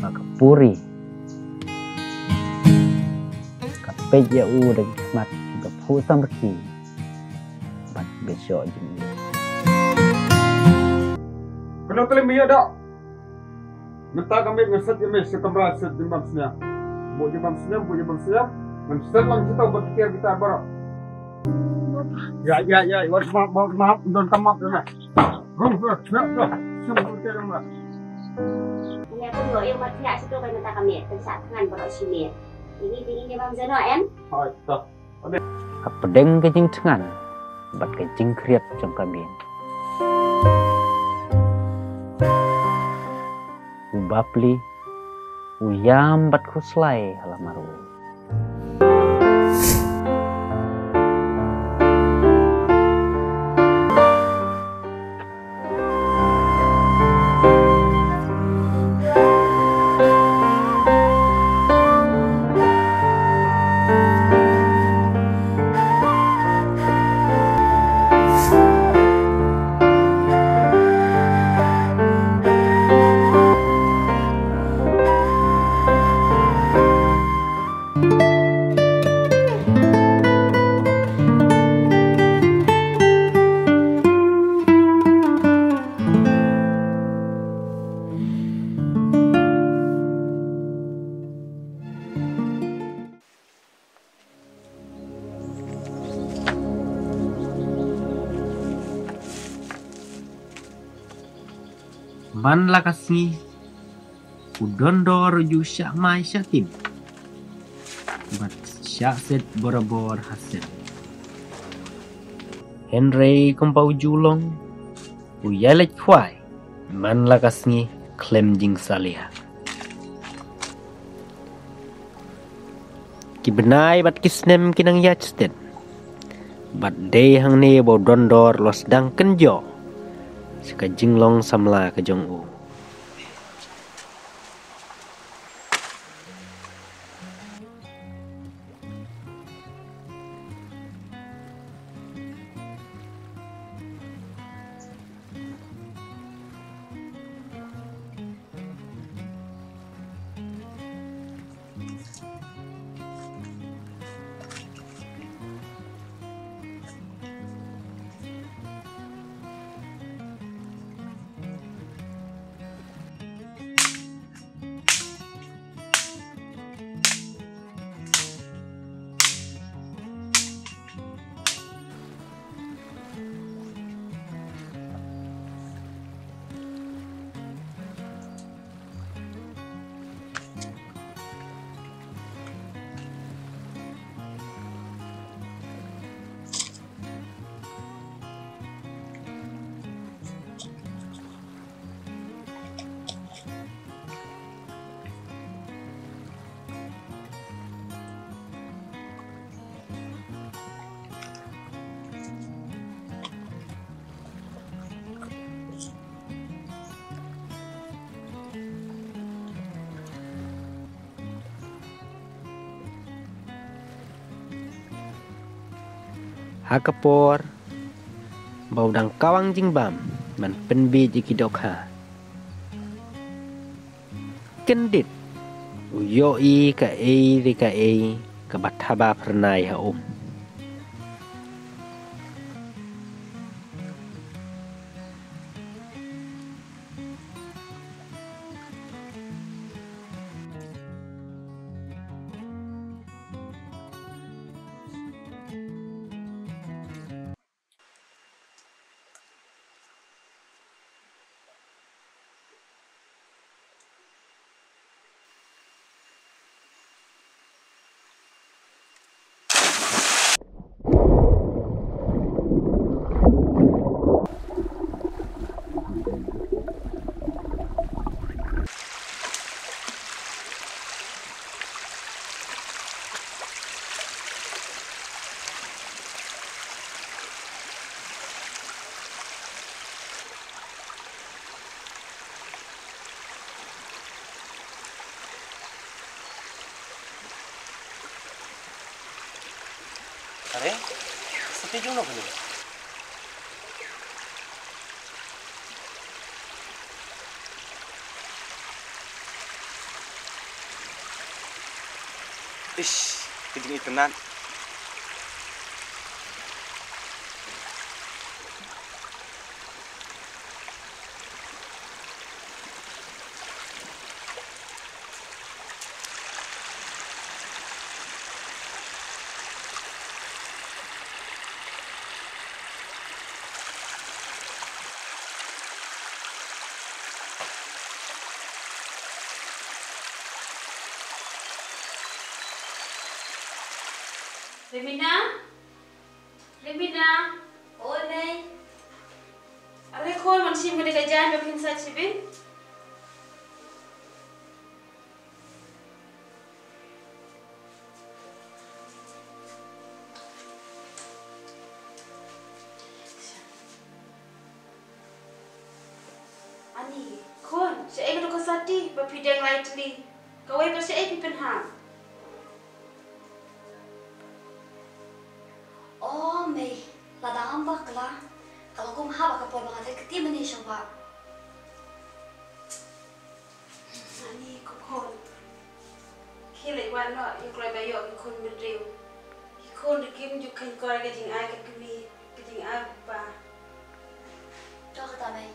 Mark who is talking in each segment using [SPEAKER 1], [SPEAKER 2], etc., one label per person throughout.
[SPEAKER 1] Puri kapej ya dan khidmat juga phu samrki bat besok jing
[SPEAKER 2] Kalau telah biar dak minta kami ngeset kami sekamera set di bangsa bu di bangsa ngeset lang kita berpikir kita baru ya maaf don kamap dah
[SPEAKER 3] Ini aku dulu yang mati situ kan minta kami tersak tangan baru sini. Ini di bang Zeno em.
[SPEAKER 2] hai tak
[SPEAKER 1] kapedeng ke jing tengan bat ke jing kriat jong kami ubapli uyam bat kuslai halamaru
[SPEAKER 4] ban lakasngi udondor ju syak mai syatim bat syak set borobor hasil Henry kompau julong uyalek khwai man lakasngi klem jing salia kibenai bat kisnem kinang yachsten bat day hang ne bo dondor los dang kenjo Seka jinglong samla ke jong u. Hakapor bau dang kawang jingbam man penbi jikidok ha kendit uyoi ka rika ka bathaba pernai ha Are, setuju no kan?
[SPEAKER 5] Ish, kejing itenan.
[SPEAKER 6] Lemina? Lemina?
[SPEAKER 3] Ôi mê.
[SPEAKER 6] Are khôn man sim gede gajan do pin sa chibi? Ani, khôn, se ego ko sati ba pidang lightly. Kawai ba se ego penham.
[SPEAKER 3] Ô mê. Là đang âm bạc là. Kalau kau mahal bakal poin banget ketim ni siapa?
[SPEAKER 6] Ani ko khôn. Khi wan no, yu klai ba yo ki khôn min riu. Ki khôn de kim ju kan ko ga jing ai ka kmi, ka jing ai ba.
[SPEAKER 3] Cho kata mày.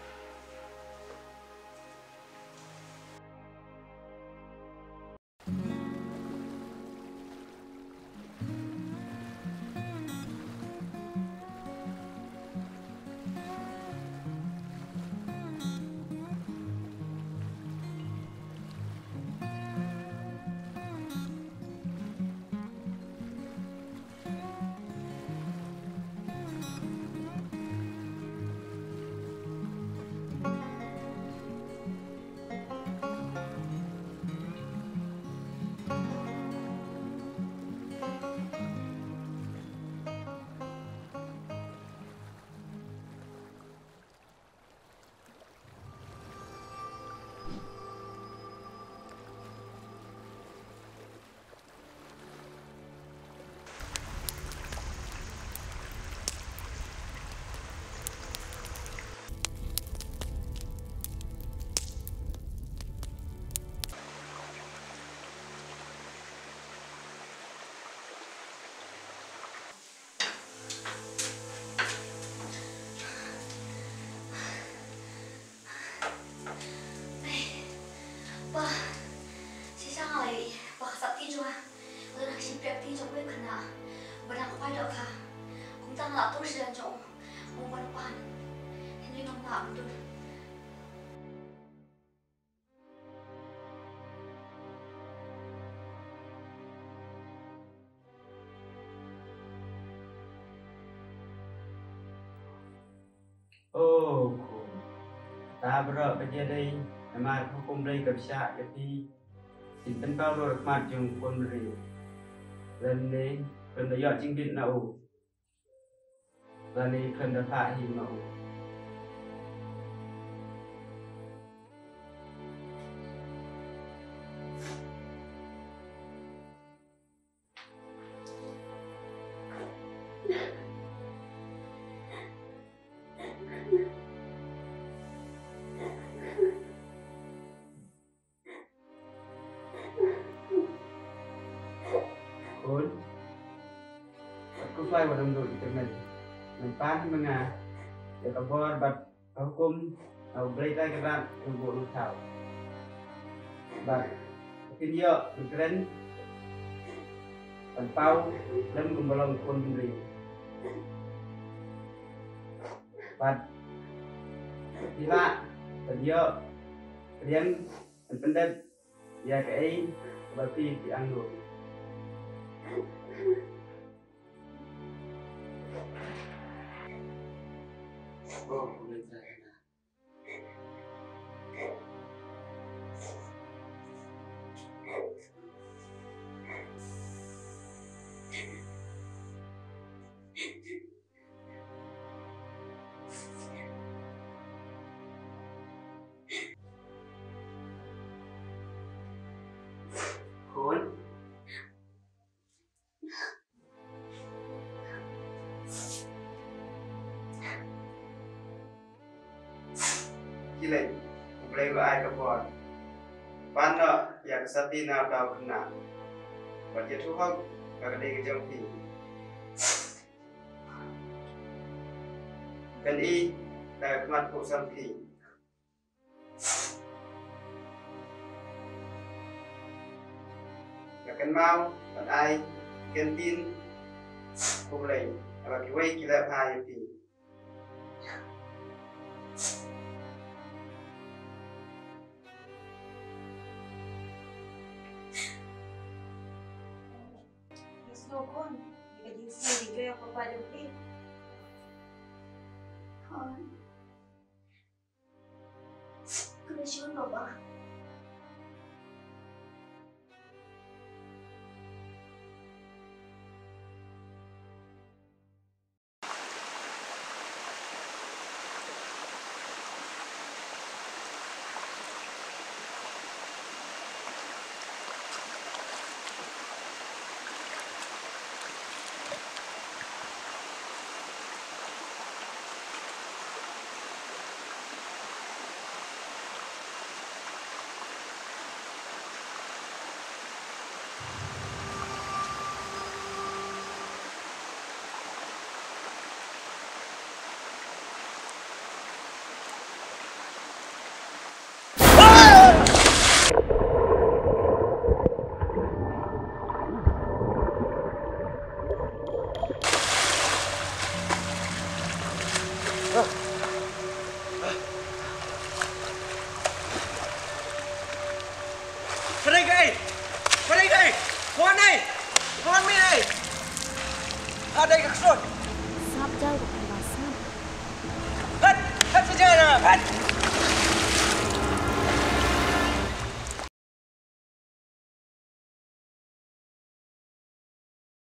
[SPEAKER 7] Oh, ta berok kerja dari nama hukum dari kerja jadi sinten kau lor majung pun beri dan ni kena ya jingkit nau dan ni kena tak him nau aku fly pada dulu internet nampak mana ya kabar bat hukum au berita kerat untuk lu tahu bat video keren tanpau dan gembolong pun beri bat tidak video kalian pendek ya kayak berarti dianggur. Oh, boleh saya. Khốn. Gila, mulai ai ke buat. Pan nak yang sati nak tahu kena. buat dia tu hok pada dia kejong pi kan i dah kemat puk sam pi kan mau kan ai kantin cũng lấy và cái quay kia là hai thì
[SPEAKER 6] số con cái gì xí đi về qua được đi
[SPEAKER 3] thôi cứ xuống rồi bà
[SPEAKER 5] Ada yang kesut.
[SPEAKER 3] sắp chơi của thằng bà sắp
[SPEAKER 5] Hết saja dah. Hết.